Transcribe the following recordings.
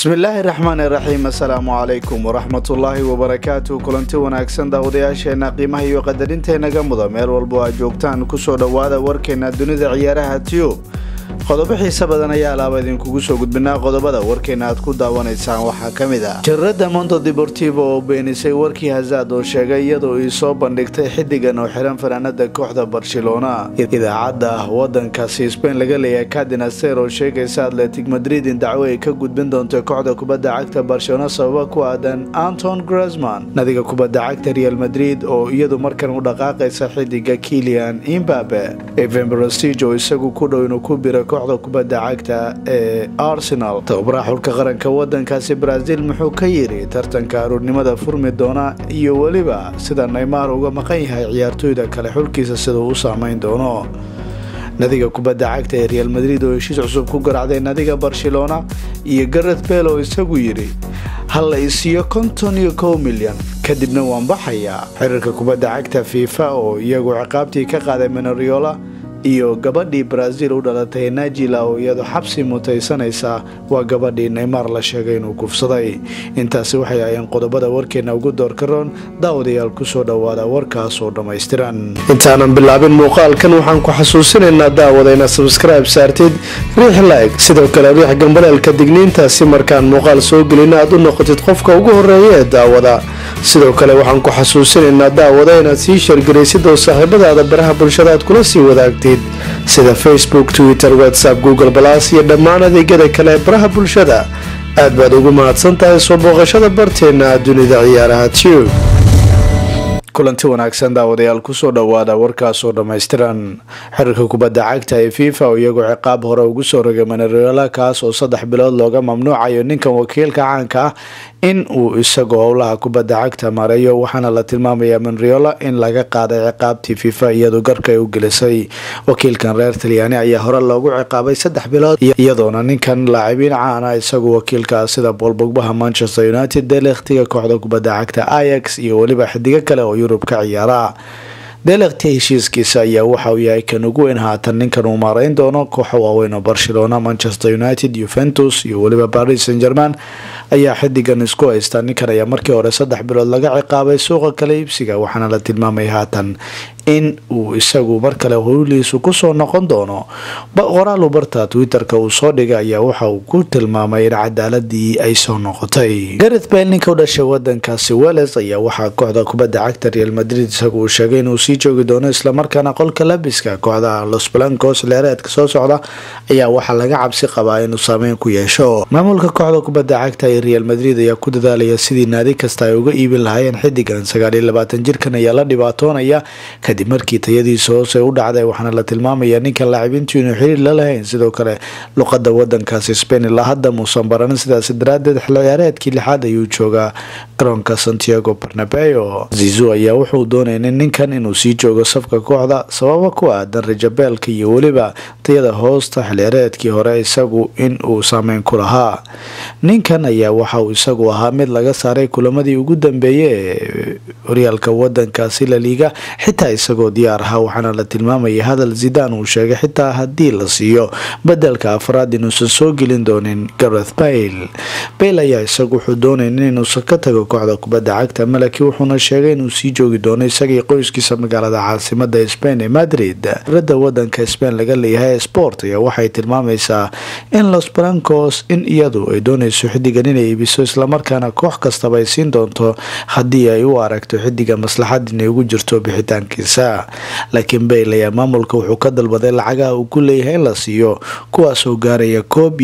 bismillaahi raxmaani raxiim. assalaamu calaykum waraxmatullaahi wabarakaatu. kulanti wanaagsan daawadayaasheena qiimaha iyo qadarinteena mudan meel walbo aad joogtaan kusoo dhowaada warkeena dunida ciyaaraha tube. qodobo xiiso badan ayaa alaaba idinkugu soo gudbinaa. qodobada warkeena aad ku daawanaysaan waxaa ka mid ah jarada Mundo Deportivo oo beenisay warkii Hazard oo sheegay iyadoo ay soo bandhigtay xidigan oo xiran fanaanada kooxda Barcelona. idaacada wadankaasi Spain laga leeyahay Cadena oo sheegaysa Athletic Madrid in dacwo ay ka gudbin doonto kooxda kubadda cagta Barcelona sababa ku aadan Antoine Griezmann. nadiga kubadda cagta Real Madrid oo iyadu markan u dhaqaaqaysa xidiga Kylian Mbappe. Evan Prestige oo isagu ku dhow inuu ku biro kooxda kubadda cagta ee Arsenal. tababaraha xulka qaranka wadankaasi Brazil muxuu ka yiri tartanka aroornimada furmi doona iyo waliba sida Neymar uga maqan yahay ciyaartoyda kale xulkiisa sida uu saameyn doono. nadiga kubadda cagta ee Real Madrid oo heshiis cusub ku garaacday nadiga Barcelona iyo Gareth Bale oo isagu yiri hal la isiyo 51 milyan kadibna waan baxayaa. xiriirka kubadda cagta FIFA oo iyagu ciqaabtii ka qaaday Manariola iyo gabadhii Brazil u dhalatay Najila oo iyadu xabsi mutaysanaysa waa gabadhii Neymar la sheegay inuu kufsaday. intaasi waxay ayaan qodobada warkeena ugu doorkaroon. daawadayaal ku soo dhawaada warkaas oo dhammaystiran. intaanan bilaabin muuqaalkan waxaan ku xasuusinaynaa daawadayna subscribe saartid, riix like, sidoo kale riix gambaleelka digniinta si markaan muuqaal soo gelina aad u noqotid qofka ugu horeeya ee daawada. sidoo kale waxaan ku xasuusinaynaa daawada inaad sii shargaraysid oo saaxiibadaada baraha bulshada aad kula sii wadaagtid sida Facebook, Twitter, WhatsApp, Google Plus iyo dhammaan adeegyada kale ee baraha bulshada. aad baad ugu mahadsan tahay soo booqashada barteena dunida ciyaaraha tube. kulanti wanaagsan daawadayaal kusoo dhawaada warkaas oo dhammaystiran. xiriirka kubadda cagta ee FIFA oo iyagoo ciqaab hore ugu soo rogay Manariola kaas oo 3 bilood looga mamnuucayo ninkan wakiilka caanka ah in uu isagoo howlaha kubadda cagta mareeyo. waxaana la tilmaamayaa Manariola in laga qaaday ciqaabtii FIFA iyadoo garka ay u gelisay. wakiilkan reer Talyaani ayaa hore loogu ciqaabay 3 bilood iyadoona ninkan laacibiin caan ah isagu wakiilka sida Paul Pogba Manchester United, De Ligt kooxda kubadda cagta Ajax iyo waliba xidiga kale oo Yurub ka ciyaara. De Ligt heshiiskiisa ayaa waxa uu yahay kan ugu weyn haatan ninkan uu maareyn doono kooxo waaweyn oo Barcelona, Manchester United, Juventus iyo waliba Paris Saint-Germain ayaa xidigan isku haysta. ninkan ayaa markii hore 3 bilood laga ciqaabay suuqa kala iibsiga waxaana la tilmaamay haatan in uu isagu mar kale howlihiisu kusoo noqon doono. qoraal barta Twitterka uu soo dhigay ayaa waxa uu ku tilmaamay in cadaaladii ay soo noqotay. Gareth Bale ninka u dhashay wadankaasi Wales ayaa waxaa kooxda kubadda cagta Real Madrid isagu uu sheegay inuu sii joogi doono isla markaana qolka labiska kooxda Los Blancos leereedka soo socda ayaa waxaa laga cabsi qabaa inuu saameyn ku yeesho. maamulka kooxda kubadda cagta ee Real Madrid ayaa ku dadaalaya sidii naadi kasta ay uga iibin lahaayeen xidigan 29 jirkan ayaa la dhibaatoonaya kadib markii tayadiisa hoose u dhacday. waxaana la tilmaamayaa ninkan laacibiintu inuu xiriir la lahayn. sidoo kale luqadda wadankaasi Spain ilaa hadda muusan baranin, sidaas daraadeed xilli ciyaareedkii 6aad ayuu joogaa garoonka Santiago Bernabeu. Zizou ayaa wuxuu doonayay ninkan inuu sii joogo safka kooxda sababa ku aadan rajabeelka iyo waliba tayada hoosta xilli ciyaareedkii hore isagu in uu saameyn ku lahaa. ninkan ayaa waxa uu isagu ahaa mid laga saaray kulamadii ugu dambeeyay ee horyaalka wadankaasi La Liga xitaa isagoo diyaar ahaa. waxaana la tilmaamayay hadal Zidane uu sheegay xitaa haddii la siiyo bedelka afraad inuusan soo gelin doonin Gareth Bale. Bale ayaa isagu wuxuu doonayay inuusan ka tago kooxda kubadda cagta Malaki wuxuuna sheegay inuu sii joogi doono isagii qoyskiisa magaalada caasimada Spain ee Madrid. rada wadanka Spain laga leeyahay Sport ayaa waxay tilmaamaysaa in Los Blancos in iyadu ay doonayso xidigan inay iibiso isla markaana koox kastaba ay siin doonto haddii ay u aragto xidiga maslaxad inay ugu jirto bixitaankiisa. laakiin Bale ayaa maamulka wuxuu ka dalbaday lacagaha uu ku leeyahay in la siiyo kuwaas oo gaaraya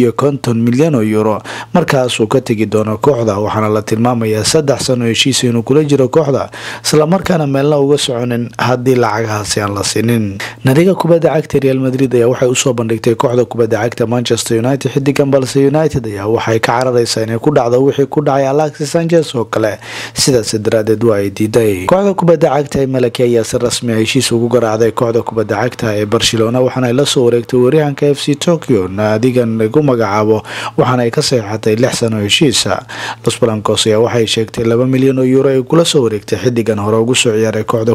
51 milyan oo euro markaasuu ka tegi doono kooxda. waxaana la tilmaamayaa 3 sano heshiis inuu kula jiro kooxda isla markaana meelna uga soconin haddii lacagahaasi aan la siinin. nadiga kubadda cagta Real Madrid ayaa waxay usoo bandhigtay kooxda kubadda cagta Manchester United xidigan, balse United ayaa waxay ka cararaysaa inay ku dhacdo wixii ku dhacay Alexis Sanchez oo kale, sidaas daraadeed waa ay diiday. kooxda kubadda cagta ee Malaki ayaa si rasmi ah heshiis ugu garaacday kooxda kubadda cagta ee Barcelona waxaana ay la soo wareegtay weeraryahanka FC Tokyo naadigan lagu magacaabo waxaana ay ka saxiixatay 6 sano heshiisa. Los Blancos ayaa waxay sheegtay 2 milyan oo euro ay kula soo wareegtay xidigan hore ugu soo ciyaaray kooxda kubadda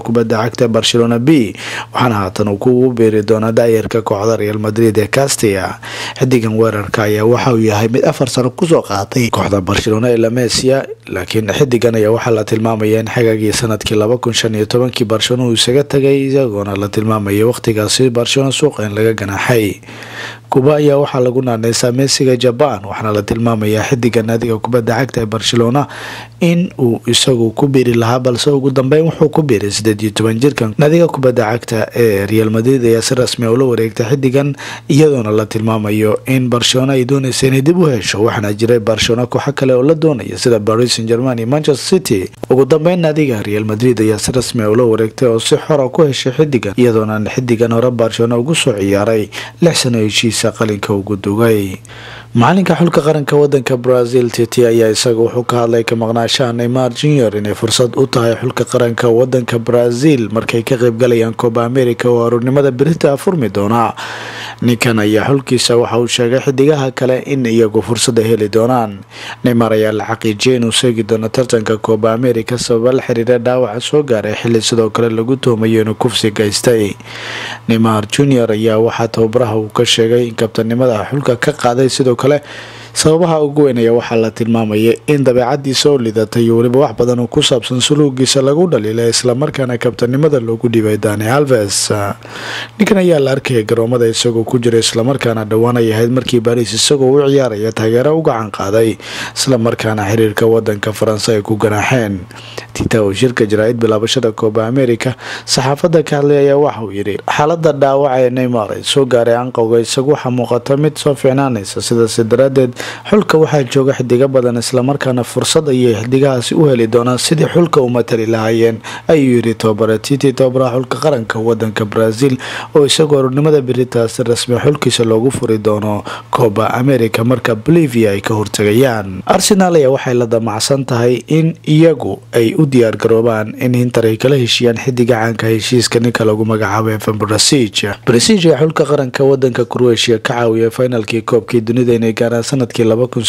cagta Barcelona B waxaana haatan uu ku biiri doona daayirka kooxda Real Madrid ee Castilla. xidigan weerarka ayaa waxa uu yahay mid 4 sano kusoo qaatay kooxda Barcelona ee La Masia, laakiin xidigan ayaa waxaa la tilmaamaya in xagaagii sanadkii 2015 Barcelona uu isaga tagay isagoona la tilmaamaya waqtigaasi Barcelona suuqa in laga ganaaxay. Kuba ayaa waxaa lagu naanaysaa Messiga Japan waxaana la tilmaamayaa xidiga naadiga kubadda cagta ee Barcelona in uu isagu ku biiri lahaa, balse ugu dambeyn wuxuu ku biiray 18 jirkan. naadiga kubadda cagta ee Real Madrid ayaa si rasmi ah ula wareegtay xidigan iyadoona la tilmaamayo in Barcelona ay doonayso inay dib u hesho, waxaana jiray Barcelona kooxo kale oo la doonaya sida Paris Saint-Germain iyo Manchester City. ugu dambeyn naadiga Real Madrid ayaa si rasmi ah ula wareegtay oo si xor ah ku heshay xidigan iyadoona xidigan hore Barcelona ugu soo ciyaaray 6 sano heshiisa qalinka ugu dugay. macalinka xulka qaranka wadanka Brazil Tite ayaa isaga wuxuu ka hadlay ka maqnaashaha Neymar Jr inay fursad u tahay xulka qaranka wadanka Brazil markay ka qayb galayaan Copa America oo aroornimada berita furmi doona. ninkan ayaa xulkiisa waxa uu sheegay xidigaha kale in iyagu fursad heli doonaan. Neymar ayaa la xaqiijiyay inuu seegi doono tartanka Copa America sabab la xiriira dhaawac soo gaaray xilli sidoo kale lagu tuhmayo inuu kufsi gaystay. Neymar Jr ayaa waxaa tababaraha uu ka sheegay in kabtanimada xulka ka qaaday sidoo kale sababaha ugu weyn ayaa waxaa la tilmaamayay in dabeecadiisa oo lidatay iyo weliba wax badan oo ku saabsan suluugiisa lagu dhaliilay islamarkaana kabtanimada loogu dhibay Dani Alves. ninkan ayaa la arkayay garoomada isagoo ku jira islamarkaana dhowaan ay ahayd markii Paris isagoo u ciyaaraya taageero u gacan qaaday islamarkaana xiriirka wadanka Faransa ay ku ganaaxeen. Tite oo shirka jaraa'id bilaabashada Copa America saxaafadda ka hadlay ayaa waxa uu yiri xaaladda dhaawaca ee Neymar soo gaaray anqowga isagu waxa muuqata mid soo fiicnaanaysa sidaas daraadeed xulka waxaa jooga xidiga badan islamarkaana fursad ayay xidigahaasi u heli doonaan sidii xulka u matali lahaayeen ayuu yiri tababara Tite tababaraha xulka qaranka wadanka Brazil oo isagoo aroornimada beritaas rasmi xulkiisa loogu furi doono Copa America marka Bolivia ay ka hortagayaan. Arsenal ayaa waxay la damacsan tahay in iyagu ay u diyaar garoobaan in Inter ay kala heshiiyaan xidiga caanka heshiiska ninka lagu magacaabo Evan Perisic ee xulka qaranka wadanka Croatia ka caawiyay finalkii koobkii dunida inay gaaraan sanadkii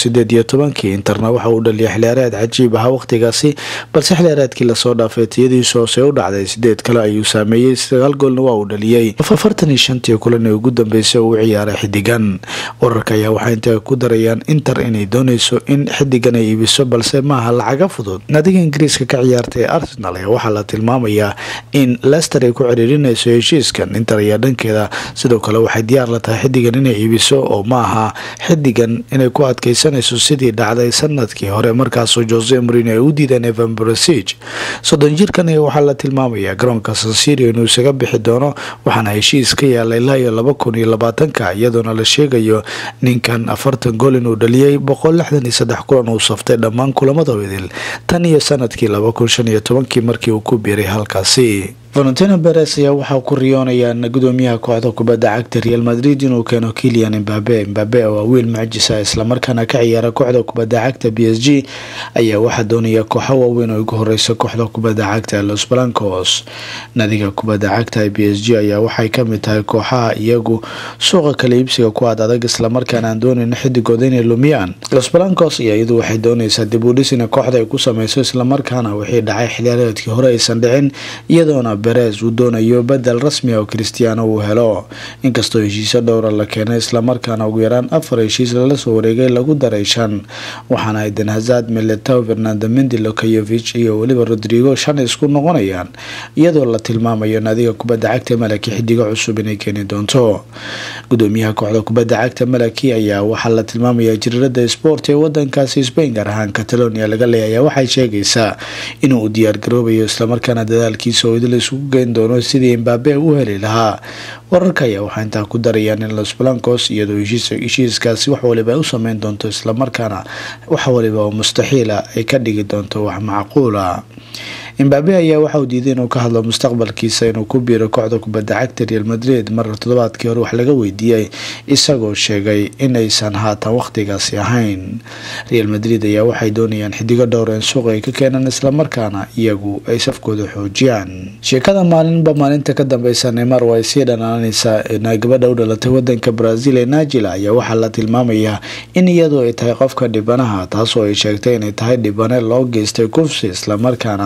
2018 Interna waxa uu dhaliyay xilciyaareed cajiib ah waqtigaasi, balse xilciyaareedkii la soo dhaafay tiyadiisu hoose u dhacday 8 kale ayuu saameeyay 9 goolna waa uu dhaliyay 45 kulan ee ugu dambeysay uu ciyaaray xidigan. wararka ayaa waxay inta ku darayaan Inter inay doonayso in xidigan ay iibiso balse maaha lacag fudud. naadiga Ingiriiska ka ciyaartay Arsenal ayaa waxaa la tilmaamayaa in Leicester ay ku ciriirinayso heshiiskan. Inter ayaa dhankeeda sidoo kale waxay diyaar la tahay xidigan inay iibiso oo maaha xidigan inay ku adkeysanayso sidii dhacday sanadkii hore markaasoo Jose Mourinho ay u diideen Evan Perisic. 30 jirkan ayaa waxaa la tilmaamayaa garoonka San Siro inuu isaga bixi doono waxaana heshiis ka yaalay ilaa 2020 iyadoona la sheegayo ninkan 40 gool inuu dhaliyay 163 kulan uu saftay dhammaan kulamada wadil tan iyo sanadkii 2015 markii uu ku biiray halkaasi. Florentino Perez ayaa waxaa ku riyoonayaan gudoomiyaha kooxda kubadda cagta Real Madrid inuu keeno Kylian Mbappe oo wiil mucjis ah islamarkaana ka ciyaara kooxda kubadda cagta PSG ayaa waxaa doonaya kooxo waaweyn oo ugu horeysa kooxda kubadda cagta Los Blancos. naadiga kubadda cagta PSG ayaa waxay ka mid tahay kooxaha iyagu suuqa kala iibsiga ku adag islamarkaana aan doonayn xidigooda inay lumiyaan. Los Blancos iyadu waxay doonaysaa dib u dhis in kooxda ay ku sameyso islamarkaana wixii dhacay xilciyaareedkii hore aysan dhicin iyadoona Perez uu doonayo bedel rasmi ah oo Cristiano uu helo. inkastoo heshiisyo dhowr la keenay islamarkaana ugu yaraan 4 heshiis la soo wareegay lagu daray 5 waxaana Eden Hazard, Militao, Fernando Mendy, Lukajovic iyo waliba Rodrigo 5 isku noqonayaan iyadoo la tilmaamayo naadiga kubadda cagta Malaki xidiga cusub inay keeni doonto. gudoomiyaha kooxda kubadda cagta Malaki ayaa waxaa la tilmaamayaa jirirada sport ee wadankaasi Spain gaar ahaan Catalonia laga leeyahay waxay sheegaysaa inuu u diyaar garoobayo islamarkaana dadaalkiisa oo idil isugu geyn doono sidii Mbappe u heli lahaa. wararka ayaa waxay intaa ku darayaan in Los Blancos iyadoo heshiiskaasi wax waliba u sameyn doonto islamarkaana wax waliba oo mustaxiila ay ka dhigi doonto wax macquul ah. Mbappe ayaa waxa uu diiday inuu ka hadlo mustaqbalkiisa inuu ku biiro kooxda kubadda cagta Real Madrid mar toddobaadkii hore wax laga weydiiyay isagoo sheegay in aysan haatan waqtigaasi ahayn. Real Madrid ayaa waxay doonayaan xidigo dhowr ah suuqa ay ka keenan islamarkaana iyagu ay safkooda xoojiyaan. sheekada maalinta ka dambeysa Neymar way sii dhanaanaysaa gabadha u dhalatay wadanka Brazil ee Najila ayaa waxaa la tilmaamayaa in iyadu ay tahay qofka dhibanaha taasoo ay sheegtay inay tahay dhibane loo geystay kufsi islamarkaana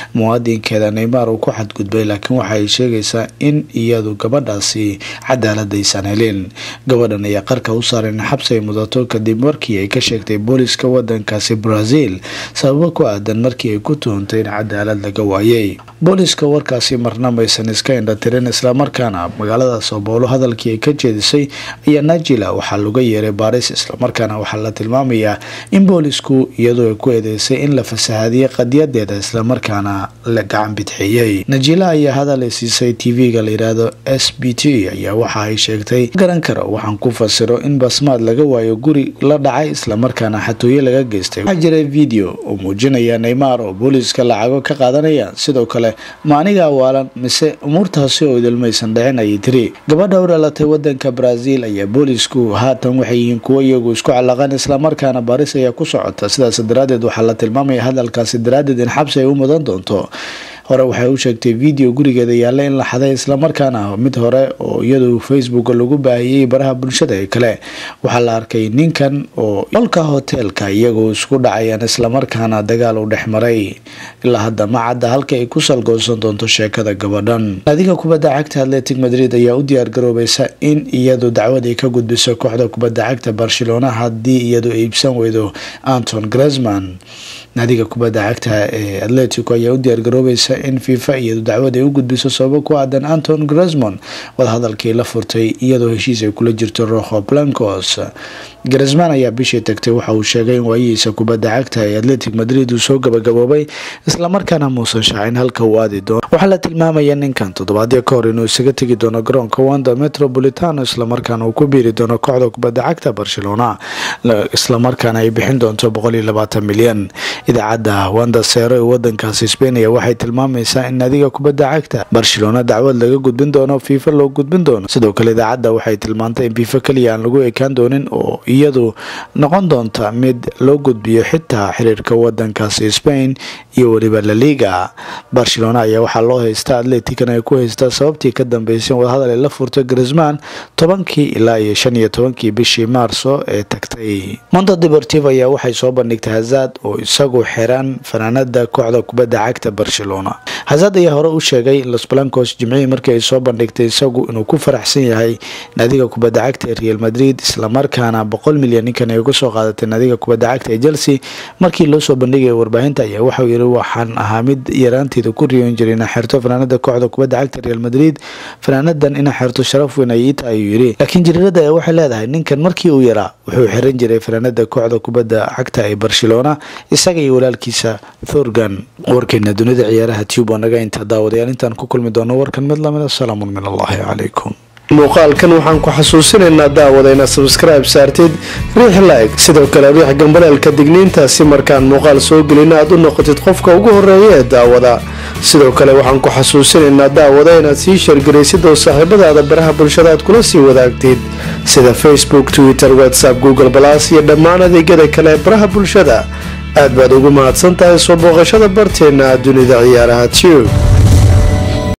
muwaadinkeeda Neymar uu ku xadgudbay, laakiin waxa ay sheegaysaa in iyadu gabadhaasi cadaalad aysan helin. gabadhan ayaa qarka u saaran xabsi ay mudato kadib markii ay ka sheegtay booliska wadankaasi Brazil sababo ku aadan markii ay ku tuhantay in cadaalad laga waayay. booliska warkaasi marna maysan iska indhatirin, isla markaana magaalada São Paulo hadalkii ay ka jeedisay ayaa Najila waxaa laga yeeray baaris, isla markaana waxaa la tilmaamayaa in boolisku iyadoo ay ku eedeysay in la fasahaadiyay qadiyadeeda isla markaana la gacan bidxiyay. Najila ayaa hadal ay siisay TV-ga la yiraahdo SBT ayaa waxa ay sheegtay garan karo waxaan ku fasiro in basmaad laga waayo guri la dhacay isla markaana xatooyo laga geystay. waxaa jiray video oo muujinaya Neymar oo booliska lacago ka qaadanaya, sidoo kale maaniga waalan mise umurtaasi oo idilmaysan dhicin ayay tiri. gabadha u dhalatay wadanka Brazil ayaa boolisku haatan waxay yihiin kuwo iyagu isku calaqan isla markaana baaris ayaa ku socota, sidaas daraadeed waxaa la tilmaamaya hadalkaasi daraadeed in xabsi ay u mudan doonto. hore waxay u sheegtay video gurigeeda yaalla in la xaday, isla markaana mid hore oo iyadu Facebook lagu baahiyay baraha bulshada ee kale waxaa la arkay ninkan oo qolka hotelka iyagoo isku dhacayaan isla markaana dagaal u dhexmaray. ilaa hadda ma cadda halka ay ku salgoonsan doonto sheekada gabadhan. naadiga kubadda cagta Athletic Madrid ayaa u diyaar garoobaysa in iyadu dacwad ay ka gudbiso kooxda kubadda cagta Barcelona haddii iyadu iibsan weydo Antoine Griezmann. naadiga kubadda cagta ee Atletico ayaa u diyaar garoobaysa in FIFA iyadu dacwad ay u gudbiso sababo ku aadan Antoine Griezmann wada hadalkii la furtay iyadoo heshiis ay kula jirto Rojo Blancos. Griezmann ayaa bishii tagtay waxa uu sheegay in waayihiisa kubadda cagta ee Athletic Madrid uu soo gabagaboobay isla markaana muusan shaacin halka uu aadi doono. waxaa la tilmaamaya ninkan toddobaadyo ka hor inuu isaga tegi doono garoonka Wanda Metropolitano isla markaana uu ku biiri doono kooxda kubadda cagta Barcelona, isla markaana ay bixin doonto 120 milyan. idaacadda Wanda Cero ee wadankaasi Spain waxay tilmaamaysaa in naadiga kubadda cagta Barcelona dacwad laga gudbin doono, FIFA loo gudbin doono. sidoo kale idaacadda waxay tilmaantay in FIFA kaliya aan lagu ekaan doonin oo iyadu noqon doonta mid loo gudbiyo xitaa xiriirka wadankaasi Spain iyo waliba La Liga. Barcelona ayaa waxaa loo haystaa Atletico ay ku haystaa sababtii ka dambeysay wada hadal ay la furtay Griezmann 10 ilaa 15 bishii Maarso ee tagtay. Mundo Deportivo ayaa waxay soo bandhigtay Hazard oo isagu xiran fanaanada kooxda kubadda cagta Barcelona. Hazard ayaa hore u sheegay Los Blancos Jimcihii markii ay soo bandhigtay isagu inuu ku faraxsan yahay naadiga kubadda cagta ee Real Madrid, isla markaana 100 milyan ninkan ay uga soo qaadatay naadiga kubadda cagta ee Chelsea. markii loo soo bandhigay warbaahinta ayaa waxa uu yiri waxaan ahaa mid yaraanteeda ku riyoon jiray in xirto fanaanada kooxda kubadda cagta Real Madrid. fanaanadan in xirto sharaf weyn ay tahay yiri, laakiin jirirada ay waxay leedahay ninkan markii uu yaraa wuxuu xiran jiray fanaanada kooxda kubadda cagta ee Barcelona isaga iyo walaalkiisa Thorgan. warkeena dunida ciyaaraha Tube naga inta daawadayaal intaan ku kulmi doono warkan mid lamid ah. salaamu calaykum. muuqaalkan waxaan ku xasuusinaynaa daawadayna subscribe saartid, riix like, sidoo kale riix gambaleelka digniinta si markaan muuqaal soo gelin aad u noqotid qofka ugu horeeya ee daawada. sidoo kale waxaan ku xasuusinaynaa daawada inaad sii shargaraysid oo saaxiibadaada baraha bulshada aad kula sii wadaagtid sida Facebook, Twitter, WhatsApp, Google+ iyo dhammaan adeegyada kale ee baraha bulshada. aad baad ugu mahadsantahay soo booqashada barteena dunida ciyaaraha Tube.